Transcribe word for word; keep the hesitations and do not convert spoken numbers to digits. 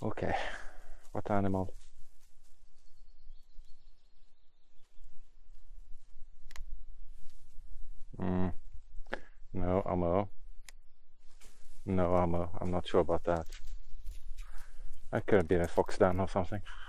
Okay, what animal? Mm, no, Aamu. No, Aamu. I'm not sure about that. That could have been a fox den or something.